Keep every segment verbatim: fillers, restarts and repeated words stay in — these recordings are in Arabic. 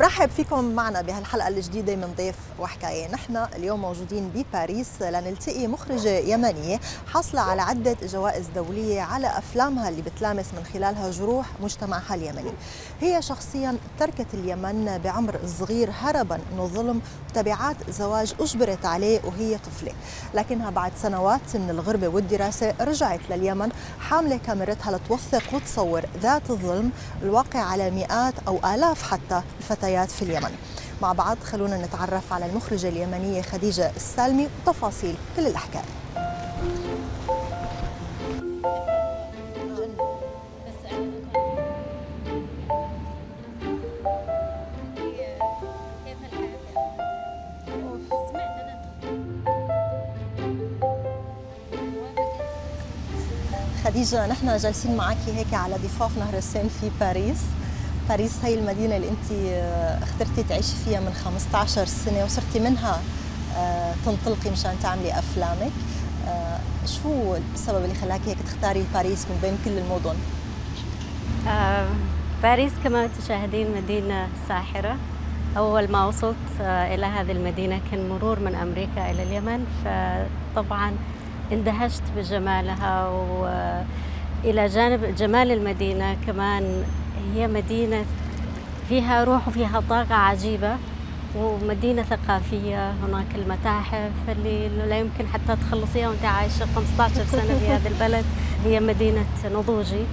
برحب فيكم معنا بهالحلقة الجديدة من ضيف وحكاية. نحن اليوم موجودين بباريس لنلتقي مخرجة يمنية حاصلة على عدة جوائز دولية على أفلامها اللي بتلامس من خلالها جروح مجتمعها اليمني. هي شخصيا تركت اليمن بعمر صغير هربا من الظلم وتبعات زواج أجبرت عليه وهي طفلة، لكنها بعد سنوات من الغربة والدراسة رجعت لليمن حاملة كاميرتها لتوثق وتصور ذات الظلم الواقع على مئات أو آلاف حتى الفتيات في اليمن. مع بعض خلونا نتعرف على المخرجة اليمنية خديجة السالمي وتفاصيل كل الحكاية. خديجة، نحن جالسين معك هيك على ضفاف نهر السين في باريس. باريس هي المدينة اللي أنت اخترتي تعيشي فيها من خمسة عشر سنة وصرتي منها تنطلقي مشان تعملي أفلامك. شو السبب اللي خلاك هيك تختاري باريس من بين كل المدن؟ آه باريس كما تشاهدين مدينة ساحرة. أول ما وصلت إلى هذه المدينة كان مرور من أمريكا إلى اليمن، فطبعا اندهشت بجمالها، وإلى جانب جمال المدينة كمان هي مدينة فيها روح وفيها طاقة عجيبة، ومدينة ثقافية. هناك المتاحف اللي لا يمكن حتى تخلصيها وانت عايشة خمسة عشر سنة في هذا البلد. هي مدينة نضوجي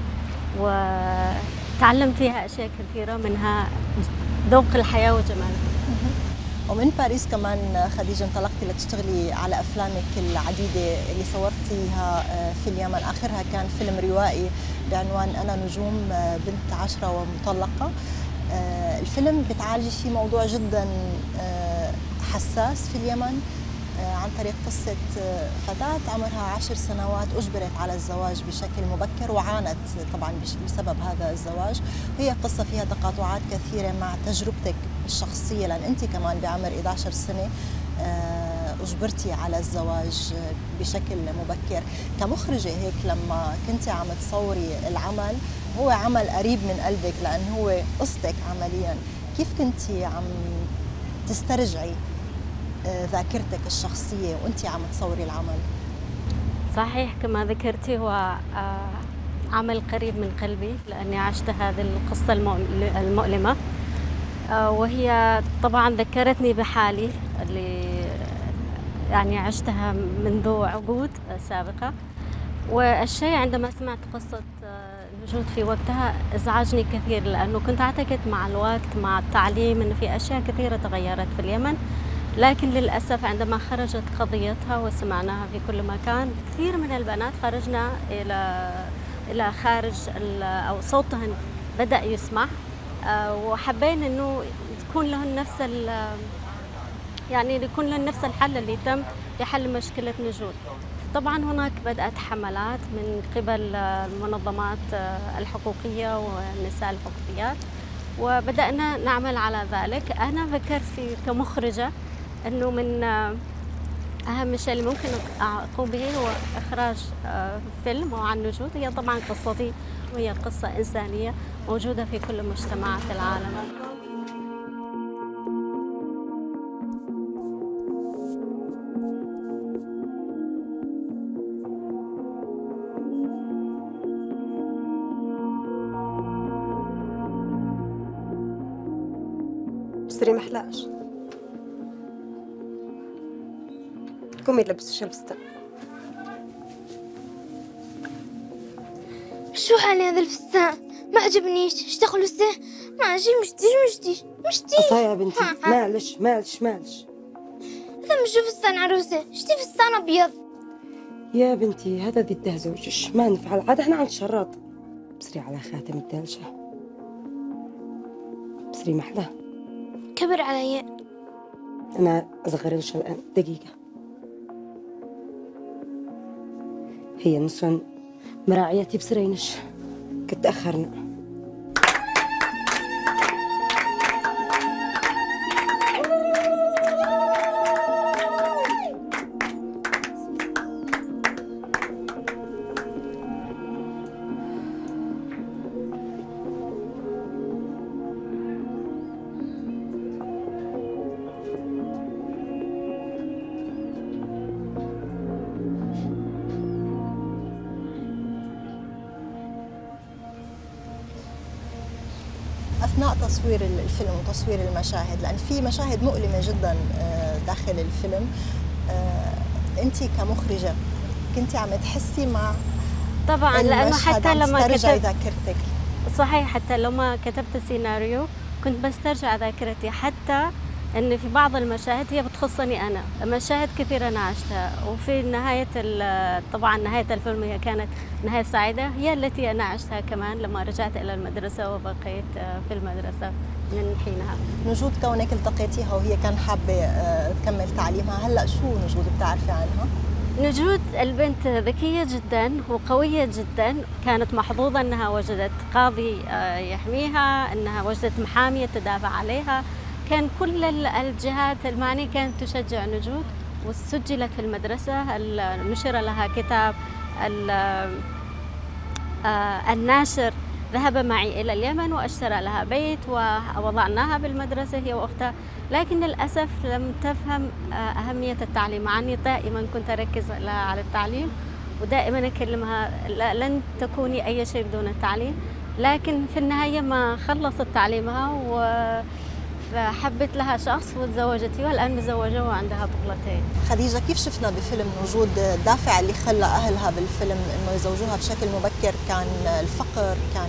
وتعلمت فيها أشياء كثيرة، منها ذوق الحياة وجمالها. ومن باريس كمان خديجة انطلقتي لتشتغلي على أفلامك العديدة اللي صورتيها في اليمن. آخرها كان فيلم روائي بعنوان أنا نجوم بنت عشرة ومطلقة. الفيلم بتعالجي فيه موضوع جدا حساس في اليمن عن طريق قصة فتاة عمرها عشر سنوات أجبرت على الزواج بشكل مبكر وعانت طبعا بسبب هذا الزواج. هي قصة فيها تقاطعات كثيرة مع تجربتك الشخصية، لأن أنت كمان بعمر إحدى عشرة سنة أجبرتي على الزواج بشكل مبكر. كمخرجة هيك لما كنتي عم تصوري العمل، هو عمل قريب من قلبك لأن هو قصتك عمليا، كيف كنتي عم تسترجعي ذاكرتك الشخصية وأنتِ عم تصوري العمل؟ صحيح كما ذكرتي، هو عمل قريب من قلبي لأني عشت هذه القصة المؤلمة، وهي طبعا ذكرتني بحالي اللي يعني عشتها منذ عقود سابقة. والشيء عندما سمعت قصة الوجود في وقتها ازعجني كثير، لأنه كنت أعتقد مع الوقت مع التعليم أنه في أشياء كثيرة تغيرت في اليمن، لكن للأسف عندما خرجت قضيتها وسمعناها في كل مكان، كثير من البنات خرجنا إلى إلى خارج أو صوتهن بدأ يسمع، وحبين إنه تكون لهن نفس يعني يكون لهن نفس الحل اللي تم لحل مشكلة نجود. طبعا هناك بدأت حملات من قبل المنظمات الحقوقية والنساء الحقوقيات، وبدأنا نعمل على ذلك. أنا فكرت في كمخرجة أنه من أهم الشيء اللي ممكن أقوم به هو إخراج فيلم عن نجود. هي طبعا قصتي وهي قصة إنسانية موجودة في كل مجتمعات العالم. بصري محلاش قومي لبسي الفستان. شو حالي هذا الفستان؟ ما عجبنيش. اشتغلوا سه ما عجب. مشتيش مشتيش مشتيش قصايا يا بنتي. معلش معلش معلش هذا مش فستان عروسة، شتي فستان أبيض. يا بنتي هذا ذي الدهزوجش ما نفعل، عاد احنا عند شراط. بصري على خاتم الدالشة. بصري محلاه. كبر علي. أنا أصغرلش الآن دقيقة. هي نسوان مراعيتي بسرينش كنت أخرنا. أثناء تصوير الفيلم وتصوير المشاهد، لأن في مشاهد مؤلمة جدا داخل الفيلم، أنت كمخرجة كنتي عم تحسي مع طبعا لأنه حتى لما كتبت ذاكرتك؟ صحيح، حتى لما كتبت السيناريو كنت بسترجع ذاكرتي، حتى ان في بعض المشاهد هي بتخصني انا، مشاهد كثيره انا عشتها، وفي نهايه طبعا نهايه الفيلم هي كانت نهايه سعيده، هي التي انا عشتها كمان لما رجعت الى المدرسه وبقيت في المدرسه من حينها. نجود كونك التقيتيها وهي كان حابه تكمل تعليمها، هلا شو نجود بتعرفي عنها؟ نجود البنت ذكيه جدا وقويه جدا، كانت محظوظه انها وجدت قاضي يحميها، انها وجدت محاميه تدافع عليها، كان كل الجهات المعنية كانت تشجع نجود، وسجلت في المدرسة، نشر لها كتاب، الناشر ذهب معي إلى اليمن واشترى لها بيت ووضعناها بالمدرسة هي وأختها، لكن للأسف لم تفهم أهمية التعليم، مع أني دائما كنت أركز لها على التعليم ودائما أكلمها لن تكوني أي شيء بدون التعليم، لكن في النهاية ما خلصت تعليمها و فحبت لها شخص وتزوجت فيه، والآن متزوجة وعندها طفلتين. خديجة، كيف شفنا بفيلم نجود الدافع اللي خلى أهلها بالفيلم إنه يزوجوها بشكل مبكر؟ كان الفقر، كان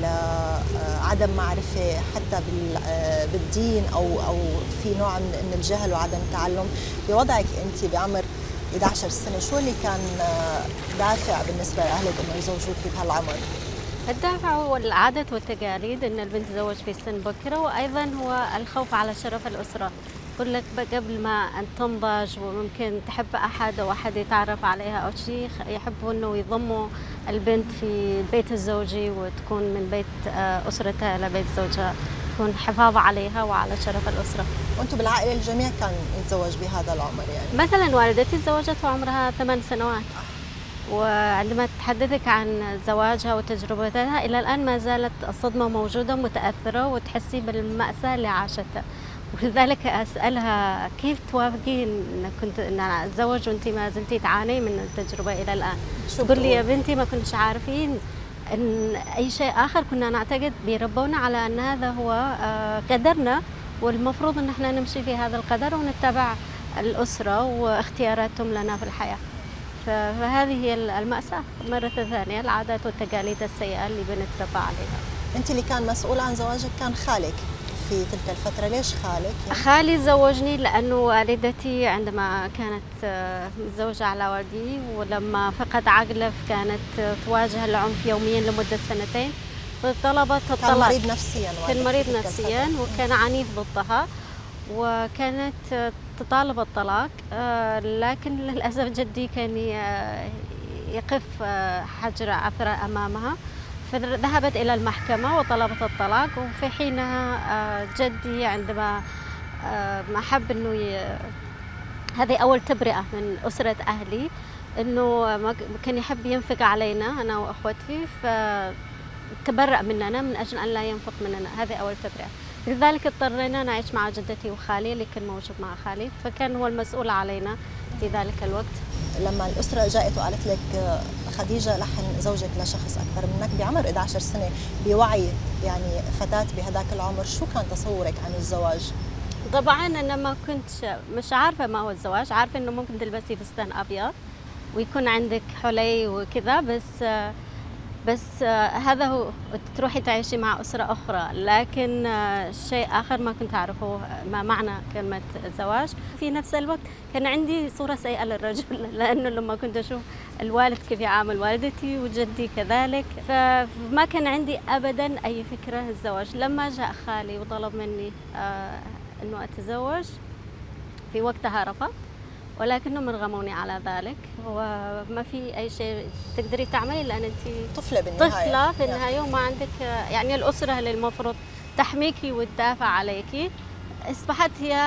عدم معرفة حتى بالدين، أو أو في نوع من الجهل وعدم التعلم. بوضعك أنت بعمر إحدى عشرة سنة، شو اللي كان دافع بالنسبة لأهلك إنه يزوجوك بهالعمر؟ الدافع هو العادات والتقاليد، ان البنت تتزوج في سن بكره، وايضا هو الخوف على شرف الاسره. يقول لك قبل ما ان تنضج وممكن تحب احد او احد يتعرف عليها او شيء، يحبوا انه يضموا البنت في البيت الزوجي وتكون من بيت اسرتها الى بيت زوجها، يكون حفاظ عليها وعلى شرف الاسره. وانتم بالعائله الجميع كان يتزوج بهذا العمر يعني؟ مثلا والدتي تزوجت وعمرها ثمان سنوات، وعندما تحدثك عن زواجها وتجربتها إلى الآن ما زالت الصدمة موجودة متأثرة، وتحسي بالمأساة اللي عاشتها، ولذلك أسألها كيف توافقين أن كنت أن أنا أتزوج وأنت ما زلتي تعاني من التجربة إلى الآن؟ تقول لي يا بنتي ما كنتش عارفين أن أي شيء آخر، كنا نعتقد بيربونا على أن هذا هو قدرنا، والمفروض أن احنا نمشي في هذا القدر ونتبع الأسرة واختياراتهم لنا في الحياة. فهذه هي المأساة مرة ثانية، العادات والتقاليد السيئة اللي بنتربى عليها. أنت اللي كان مسؤول عن زواجك كان خالك في تلك الفترة، ليش خالك؟ يعني؟ خالي زوجني لأنه والدتي عندما كانت متزوجة على والدي ولما فقد عقله كانت تواجه العنف يوميا لمدة سنتين، فطلبت الطلاق. كان مريض نفسيا؟ كان مريض نفسيا وكان عنيف ضدها، وكانت تطالب الطلاق، لكن للأسف جدي كان يقف حجر عثرة أمامها، فذهبت إلى المحكمة وطلبت الطلاق. وفي حينها جدي عندما ما حب أنه ي... هذه أول تبرئة من أسرة أهلي، أنه كان يحب ينفق علينا أنا وأخوتي، فتبرأ مننا من أجل أن لا ينفق مننا، هذه أول تبرئة. لذلك اضطرينا نعيش مع جدتي وخالي اللي كان موجود مع خالي، فكان هو المسؤول علينا في ذلك الوقت. لما الأسرة جاءت وقالت لك خديجة لحن زوجك لشخص أكبر منك بعمر إحدى عشرة سنة، بوعي يعني فتاة بهذاك العمر، شو كان تصورك عن الزواج؟ طبعا أنا ما كنت مش عارفة ما هو الزواج، عارفة إنه ممكن تلبسي فستان أبيض ويكون عندك حلي وكذا، بس بس هذا هو، تروحي تعيشي مع أسرة أخرى، لكن شيء آخر ما كنت أعرفه ما معنى كلمة زواج. في نفس الوقت كان عندي صورة سيئة للرجل، لأنه لما كنت أشوف الوالد كيف يعامل والدتي وجدي كذلك، فما كان عندي أبدا أي فكرة الزواج. لما جاء خالي وطلب مني أنه أتزوج، في وقتها رفض، ولكنهم رغموني على ذلك، وما في أي شيء تقدري تعملي لأن أنت طفلة بالنهاية، طفلة في النهاية وما عندك يعني الأسرة اللي المفروض تحميكي وتدافع عليكي، أصبحت هي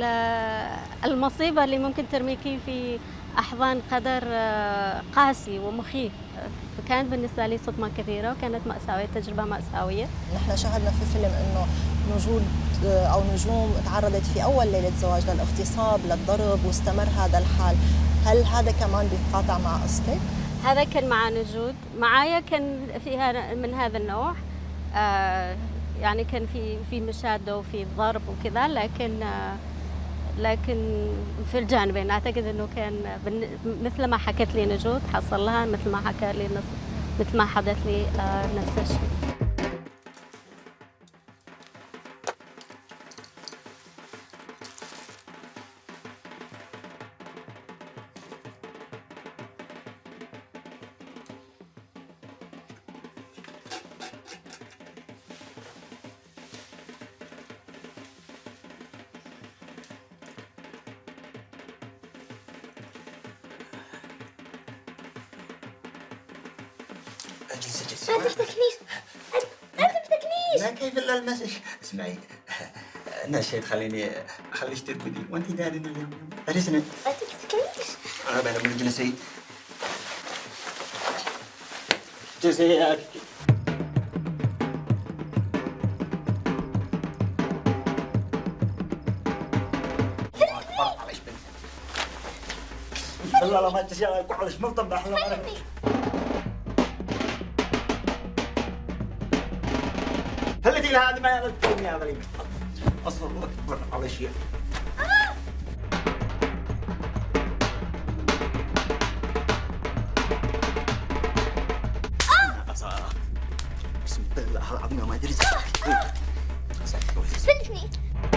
المصيبة اللي ممكن ترميكي في أحضان قدر قاسي ومخيف. فكانت بالنسبة لي صدمة كثيرة وكانت مأساوية، تجربة مأساوية. نحن شاهدنا في فيلم إنه نجود أو نجوم تعرضت في أول ليلة زواج للاغتصاب، للضرب، واستمر هذا الحال. هل هذا كمان بيتقاطع مع قصتك؟ هذا كان مع نجود، معايا كان فيها من هذا النوع. آه يعني كان في في مشاده وفي ضرب وكذا، لكن لكن في الجانبين اعتقد انه كان مثل ما حكت لي نجود حصل لها، مثل ما حكى لي مثل ما حدث لي نفس الشيء. اجلس اجلس. لا تمسكنيش، لا تمسكنيش. لا كيف الا المسك. اسمعي، نسيت خليني اخليك ترقدي وانت دارين اليوم. اجلسي. لا تمسكنيش. انا بعد من اجلسي. اجلسي يا اختي. بالله لا ما تجي على كحلش ملطم بحلم انا. خليتي لها هذه ما يعرفوني يا غريب. اصلا اكبر على شيء. بسم الله العظيم ما ادري. سلكني.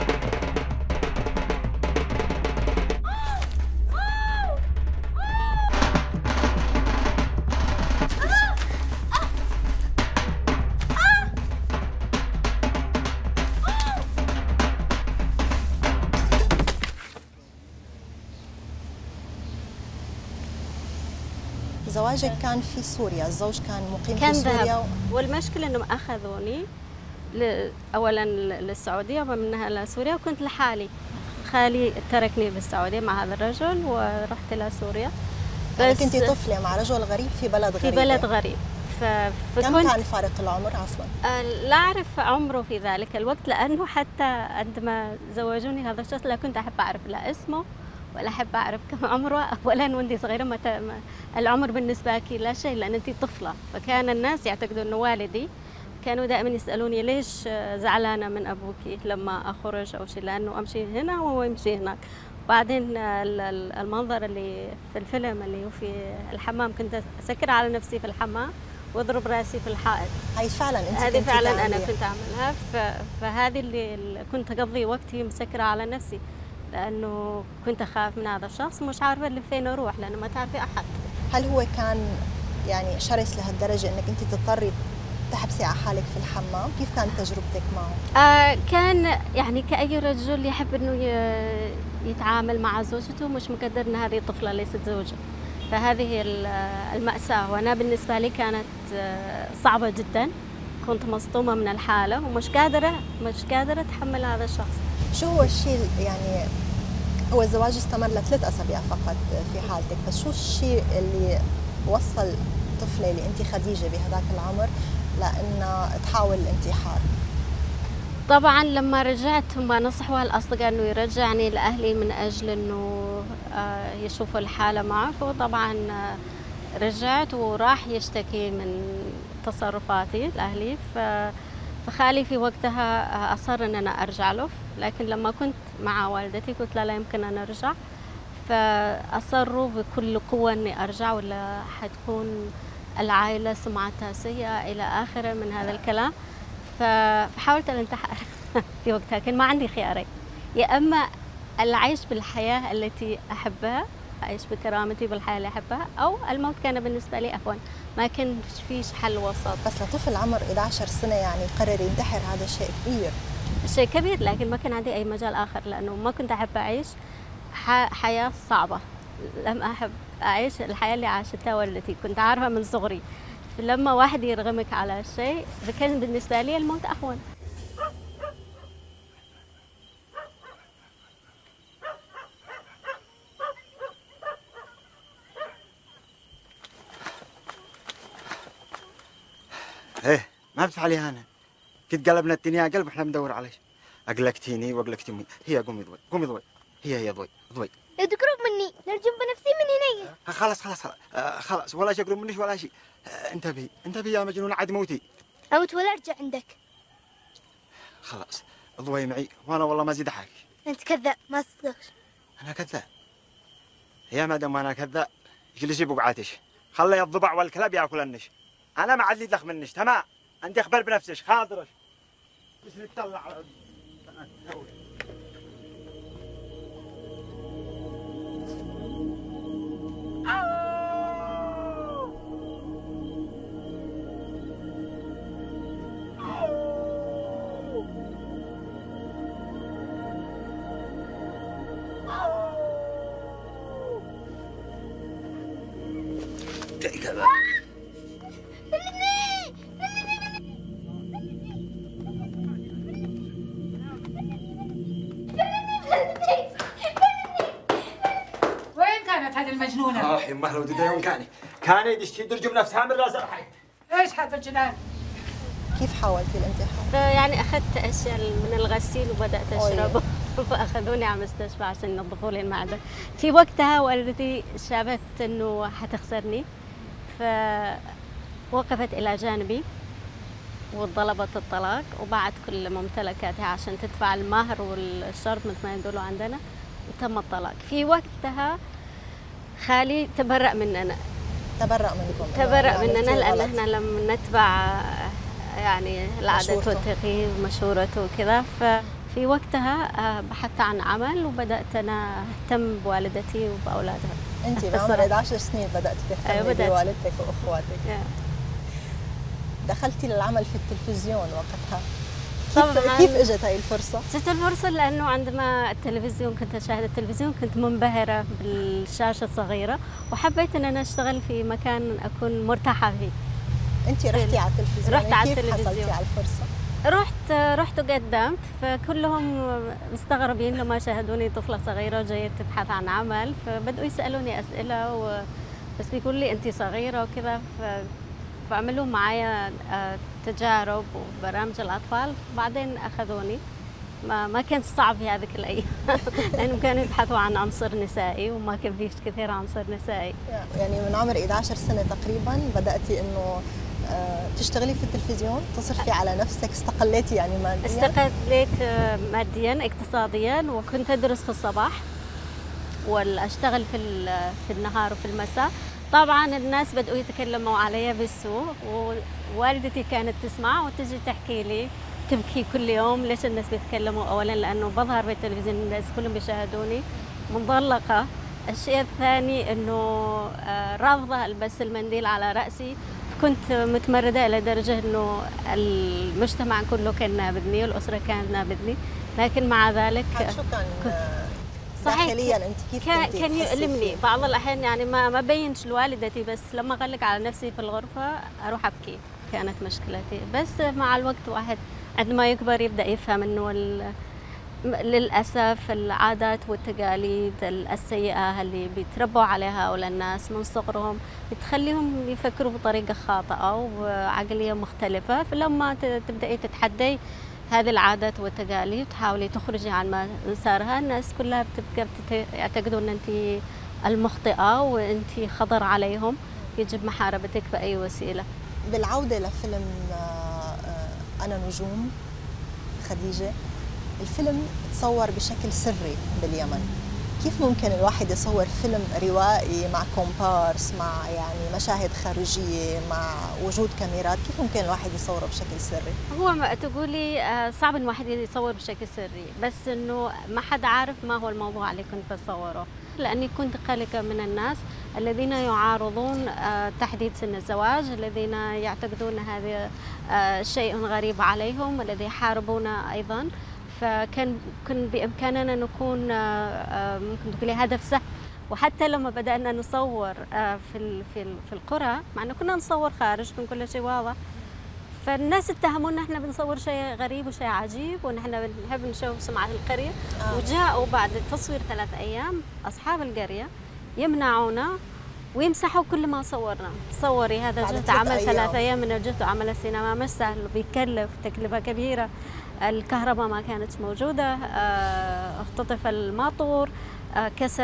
زواجك كان في سوريا، الزوج كان مقيم كان في سوريا ذهب. والمشكلة انهم اخذوني ل... اولا للسعودية ومنها لسوريا، وكنت لحالي. خالي تركني بالسعودية مع هذا الرجل ورحت الى سوريا. يعني كنت طفلة مع رجل غريب في بلد غريب. في بلد غريب. ف... فكنت كم كان فارق العمر عفوا؟ لا اعرف عمره في ذلك الوقت، لانه حتى عندما زوجوني هذا الشخص لا كنت احب اعرف لا اسمه ولا احب اعرف كم عمره. اولا وانت صغيره ما, ت... ما العمر بالنسبه لك لا شيء، لان انت طفله. فكان الناس يعتقدوا انه والدي، كانوا دائما يسالوني ليش زعلانه من ابوك لما اخرج او شيء، لانه امشي هنا وهو يمشي هناك. بعدين المنظر اللي في الفيلم اللي هو في الحمام، كنت اسكر على نفسي في الحمام واضرب راسي في الحائط. هاي فعلا انت هذه فعلا انا كنت اعملها. فهذه اللي كنت اقضي وقتي مسكره على نفسي، لانه كنت اخاف من هذا الشخص، مش عارفه لفين اروح لانه ما تعرفي احد. هل هو كان يعني شرس لهالدرجه انك انت تضطري تحبسي على حالك في الحمام؟ كيف كانت تجربتك معه؟ آه كان يعني كأي رجل يحب انه يتعامل مع زوجته، مش مقدر ان هذه طفله ليست زوجه. فهذه المأساة، وانا بالنسبه لي كانت صعبه جدا. كنت مصدومه من الحاله ومش قادره مش قادره اتحمل هذا الشخص. شو هو الشيء يعني هو الزواج استمر لثلاث اسابيع فقط في حالتك، بس شو الشيء اللي وصل طفله اللي انت خديجه بهذاك العمر لانها تحاول الانتحار؟ طبعا لما رجعت هم نصحوا الاصدقاء انه يرجعني لاهلي من اجل انه يشوفوا الحاله معه. فطبعا رجعت وراح يشتكي من تصرفاتي لاهلي. فخالي في وقتها اصر ان انا ارجع له، لكن لما كنت مع والدتي قلت لا لا يمكن ان ارجع. فاصروا بكل قوه اني ارجع ولا حتكون العائله سمعتها سيئه الى اخره من هذا الكلام. فحاولت الانتحار في وقتها. كان ما عندي خيارين، يا اما العيش بالحياه التي احبها، اعيش بكرامتي بالحياه اللي احبها، او الموت كان بالنسبه لي اهون. ما كان فيش حل وسط. بس لطفل عمر إحدى عشرة سنه يعني قرر ينتحر، هذا شيء كبير. شيء كبير، لكن ما كان عندي اي مجال اخر، لانه ما كنت احب اعيش حياه صعبه. لم احب اعيش الحياه اللي عاشتها والدتي، كنت عارفه من صغري. لما واحد يرغمك على شيء، فكان بالنسبه لي الموت اهون. ايه ما بتفعلي انا كنت قلبنا الدنيا قلب احنا بندور عليك. اقلقتيني واقلقتي امي. هي قومي ضوي قومي ضوي. هي هي ضوي ضوي. لا تقرب مني، نرجم بنفسي من هنا. خلاص خلاص خلاص, آه خلاص ولا شيء اقرب منك ولا شيء. آه انتبهي انتبهي يا مجنون عاد موتي. اموت ولا ارجع عندك. خلاص ضوي معي وانا والله ما زيد احاكي. انت كذاب ما تصدقش. انا كذاب؟ يا مدام انا كذاب اجلسي بقعتش، خلي الضبع والكلاب ياكلنش. انا ما عاد لي دخل منش تمام. عندي خبر بنفسش خاطرش بس نتطلع على كذا. وين كانت هذه المجنونة؟ اه يمه لو تدري كاني كان يدش ترجم نفسها من راس الحي. ايش هذا الجنان؟ كيف حاولتي الانتحار؟ يعني أخذت أشياء من الغسيل وبدأت أشربه فأخذوني على المستشفى عشان ينظفوا لي المعدة. في وقتها والدتي شافت إنه حتخسرني فوقفت إلى جانبي وطلبت الطلاق وباعت كل ممتلكاتها عشان تدفع المهر والشرط مثل ما يقولوا عندنا وتم الطلاق. في وقتها خالي تبرأ مننا. تبرأ منكم؟ تبرأ مننا لأن احنا لم نتبع يعني العادات والتقاليد ومشورته وكذا. ففي وقتها بحثت عن عمل وبدأت أنا أهتم بوالدتي وبأولادها. أنت بعمر أحد عشر سنين بدأتي تهتمي أيوة بوالدتك وأخواتك. دخلتي للعمل في التلفزيون وقتها. كيف كيف اجت هاي الفرصة؟ اجت الفرصة لأنه عندما التلفزيون كنت أشاهد التلفزيون كنت منبهرة بالشاشة الصغيرة وحبيت أن أنا أشتغل في مكان أكون مرتاحة فيه. أنت رحتي على التلفزيون؟ رحت على كيف التلفزيون. حصلتي على الفرصة؟ رحت رحت وقدمت فكلهم مستغربين لما شاهدوني طفلة صغيرة جاية تبحث عن عمل فبدأوا يسألوني أسئلة و... بس بيقول لي أنت صغيرة وكذا ف... فعملوا معايا تجارب وبرامج الأطفال بعدين أخذوني. ما ما كان صعب في هذيك الأيام لأنهم كانوا يبحثوا عن عنصر نسائي وما كان فيش كثير عنصر نسائي. يعني من عمر أحد عشر سنة تقريبا بدأتي إنه تشتغلي في التلفزيون تصرفي على نفسك استقليتي يعني ماديا؟ استقليت ماديا اقتصاديا وكنت أدرس في الصباح والأشتغل في في النهار وفي المساء. طبعا الناس بدأوا يتكلموا علي بالسوء ووالدتي كانت تسمع وتجي تحكي لي تبكي كل يوم ليش الناس بيتكلموا. أولا لأنه بظهر بالتلفزيون الناس كلهم بيشاهدوني مطلقة. الشيء الثاني أنه رافضة ألبس المنديل على رأسي. كنت متمردة إلى درجة أنه المجتمع كله كان نابذني والأسرة كانت نابذني لكن مع ذلك شو كان داخليا انت كيف كان كان يؤلمني بعض الاحيان يعني ما ما بينش لوالدتي بس لما اغلق على نفسي في الغرفه اروح ابكي. كانت مشكلتي بس مع الوقت واحد عندما يكبر يبدا يفهم انه للاسف العادات والتقاليد السيئه اللي بيتربوا عليها هؤلاء الناس من صغرهم بتخليهم يفكروا بطريقه خاطئه وعقليه مختلفه. فلما تبداي تتحدي هذه العادات والتقاليد وتحاولي تخرجي عن مسارها الناس كلها بتبقى يعتقدوا ان انت المخطئه وانت خطر عليهم يجب محاربتك باي وسيله. بالعوده لفيلم انا نجوم خديجه، الفيلم تصور بشكل سري باليمن. كيف ممكن الواحد يصور فيلم روائي مع كومبارس مع يعني مشاهد خارجيه مع وجود كاميرات؟ كيف ممكن الواحد يصوره بشكل سري؟ هو ما تقولي صعب ان الواحد يصور بشكل سري بس انه ما حد عارف ما هو الموضوع اللي كنت بصوره لاني كنت قلقه من الناس الذين يعارضون تحديد سن الزواج الذين يعتقدون هذا شيء غريب عليهم الذي يحاربون ايضا. فكان كان بامكاننا نكون ممكن تقولي هدف سهل. وحتى لما بدانا نصور في في في القرى مع انه كنا نصور خارج كان كل شيء واضح فالناس اتهمونا احنا بنصور شيء غريب وشيء عجيب ونحن بنحب نشوف سمعه القريه. آه. وجاءوا بعد التصوير ثلاث ايام اصحاب القريه يمنعونا ويمسحوا كل ما صورنا. تصوري هذا جهد عمل ثلاث ايام من الجهد وعمل السينما مش سهل وبيكلف تكلفه كبيره. الكهرباء ما كانت موجوده، اختطف الماطور، كسرت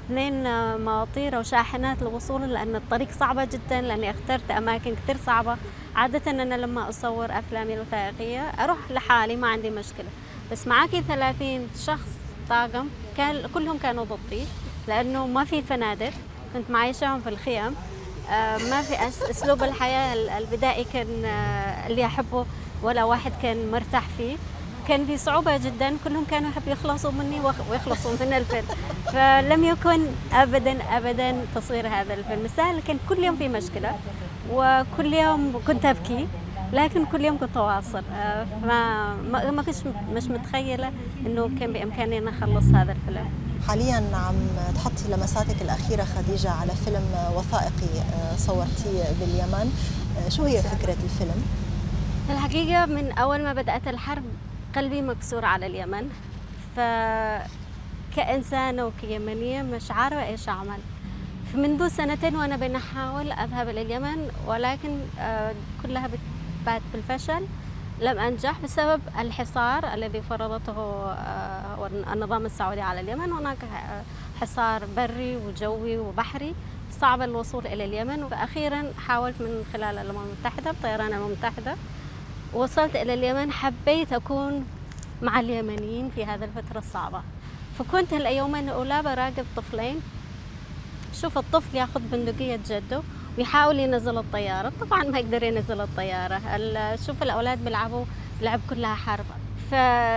اثنين مواطير وشاحنات للوصول، لأن الطريق صعبة جدا، لأني اخترت أماكن كثير صعبة. عادة أنا لما أصور أفلامي الوثائقية أروح لحالي ما عندي مشكلة، بس معاكي ثلاثين شخص طاقم كان كلهم كانوا ضدي، لأنه ما في فنادق، كنت معيشهم في الخيام، ما في أسلوب الحياة البدائي كان اللي أحبه ولا واحد كان مرتاح فيه، كان في صعوبة جدا، كلهم كانوا يحبوا يخلصوا مني ويخلصوا من الفيلم، فلم يكن أبدا أبدا تصوير هذا الفيلم سهل، لكن كل يوم في مشكلة وكل يوم كنت أبكي، لكن كل يوم كنت أواصل، فما ما كنتش مش متخيلة إنه كان بإمكاني أن أخلص هذا الفيلم. حاليا عم تحطي لمساتك الأخيرة خديجة على فيلم وثائقي صورتيه باليمن، شو هي فكرة الفيلم؟ في الحقيقة من أول ما بدأت الحرب قلبي مكسور على اليمن، فكإنسانة وكيمنية مش عارفة إيش أعمل. فمنذ سنتين وأنا بنحاول أذهب إلى اليمن، ولكن كلها بات بالفشل، لم أنجح بسبب الحصار الذي فرضته النظام السعودي على اليمن. هناك حصار بري وجوي وبحري، صعب الوصول إلى اليمن. فأخيرا حاولت من خلال الأمم المتحدة بطيران الأمم المتحدة، وصلت إلى اليمن. حبيت أكون مع اليمنيين في هذه الفترة الصعبة، فكنت اليومين الأولى براقب طفلين. شوف الطفل ياخذ بندقية جده ويحاول ينزل الطيارة، طبعا ما يقدر ينزل الطيارة. شوف الأولاد بيلعبوا لعب كلها حرب. ف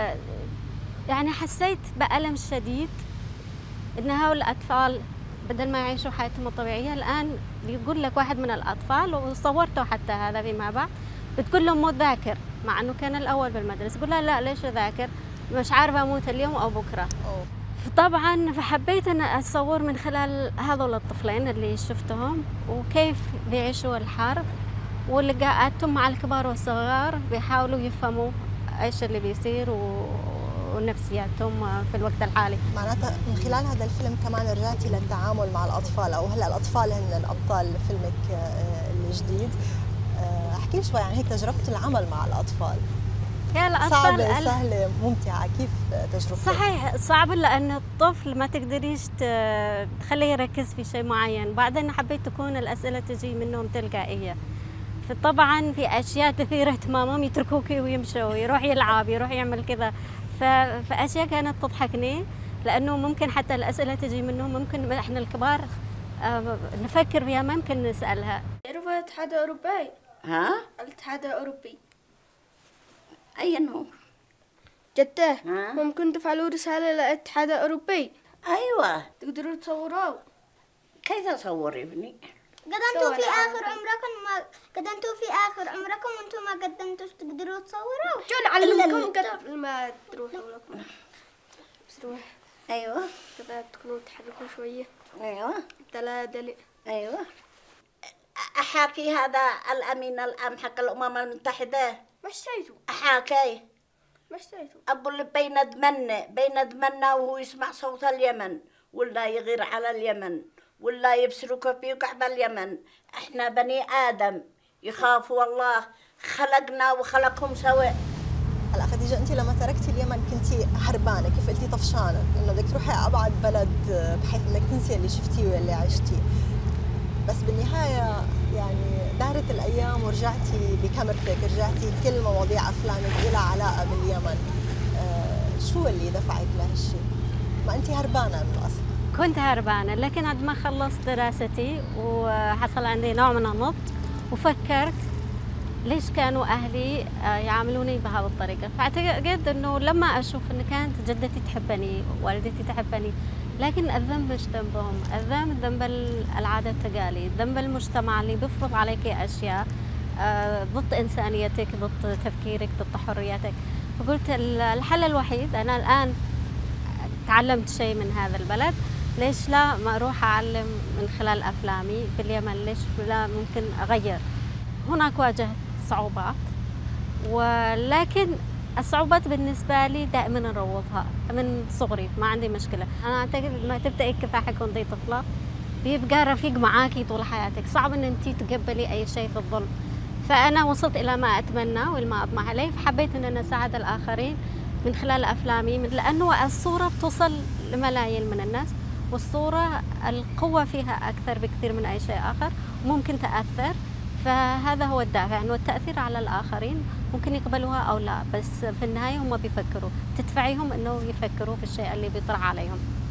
يعني حسيت بألم شديد إن هؤلاء الأطفال بدل ما يعيشوا حياتهم الطبيعية، الآن بيقول لك واحد من الأطفال، وصورته حتى هذا فيما بعد، بتقول له مو ذاكر، مع أنه كان الأول بالمدرسة، يقول لها لا ليش ذاكر، مش عارفة أموت اليوم أو بكرة. أوه. طبعا فحبيت أن أصور من خلال هذول الطفلين اللي شفتهم وكيف بيعيشوا الحرب، ولقاءاتهم مع الكبار والصغار، بيحاولوا يفهموا إيش اللي بيصير ونفسياتهم في الوقت الحالي. معناتها من خلال هذا الفيلم كمان رجعتي للتعامل مع الأطفال، أو هلا الأطفال هن الأبطال فيلمك الجديد. احكي لي شوي عن هيك تجربة العمل مع الأطفال. يا الأطفال صعبة سهلة ممتعة، كيف تجربتك؟ صحيح صعبة، لأن الطفل ما تقدريش تخليه يركز في شيء معين. بعدين حبيت تكون الأسئلة تجي منهم تلقائية، فطبعا في أشياء تثير اهتمامهم يتركوكي ويمشوا، يروح يلعب، يروح يعمل كذا. فأشياء كانت تضحكني، لأنه ممكن حتى الأسئلة تجي منهم ممكن إحنا الكبار نفكر فيها، ما يمكن نسألها. تعرفوا الاتحاد الأوروبي؟ ها؟ الاتحاد الأوروبي أي نوع؟ جدة ممكن تفعلوا رسالة للاتحاد الأوروبي؟ أيوة. تقدروا تصوروه؟ كيف أصور ابني؟ قد أنتوا في آخر عمركم ما قد أنتوا في آخر عمركم وأنتم ما قدمتوش تقدروا تصوروه؟ شو نعلمكم قبل ما تروحوا لكم؟ بس روح. أيوة. كذا تكونوا تحركوا شوية. أيوة. دلادلي. أيوة. أحاكي هذا الأمين العام حق الأمم المتحدة. مش شايفه. أحاكي. مش شايفه. أبو اللي بين دمنا بين دمنا وهو يسمع صوت اليمن، ولا يغير على اليمن، ولا يبصروا في كعب اليمن. إحنا بني آدم يخافوا الله، خلقنا وخلقهم سواء. هلا خديجة، أنت لما تركتي اليمن كنتي هربانة، كيف قلتي طفشانة، إنه بدك تروحي أبعد بلد بحيث إنك تنسي اللي شفتيه واللي عشتيه. بس بالنهاية يعني دارت الأيام ورجعتي بكاميرتك، رجعتي كل مواضيع أفلامك إلى علاقة باليمن. آه شو اللي دفعك لهالشيء؟ ما أنت هربانة من الأصل. كنت هربانة، لكن بعد ما خلصت دراستي وحصل عندي نوع من النضج، وفكرت ليش كانوا أهلي يعاملوني بهذه الطريقة. فاعتقد أنه لما أشوف أن كانت جدتي تحبني، والدتي تحبني، لكن الذنب مش ذنبهم، الذنب ذنب العادة التقاليد، ذنب المجتمع اللي بيفرض عليك أشياء ضد إنسانيتك، ضد تفكيرك، ضد حرياتك. فقلت الحل الوحيد، أنا الآن تعلمت شيء من هذا البلد، ليش لا ما أروح أعلم من خلال أفلامي في اليمن؟ ليش لا ممكن أغير؟ هناك واجهت صعوبات، ولكن الصعوبات بالنسبة لي دائما نروضها من صغري، ما عندي مشكلة. أنا أعتقد لما تبدأي كفاحك وأنتِ طفلة بيبقى رفيق معاكي طول حياتك، صعب أن أنتِ تقبلي أي شيء في الظلم. فأنا وصلت إلى ما أتمنى والما أطمح إليه، فحبيت أن أنا أساعد الآخرين من خلال أفلامي، لأنه الصورة بتوصل لملايين من الناس، والصورة القوة فيها أكثر بكثير من أي شيء آخر، وممكن تأثر. فهذا هو الدافع، إنه التأثير على الآخرين ممكن يقبلوها أو لا، بس في النهاية هم بيفكروا، تدفعيهم إنه يفكروا في الشيء اللي بيطرح عليهم.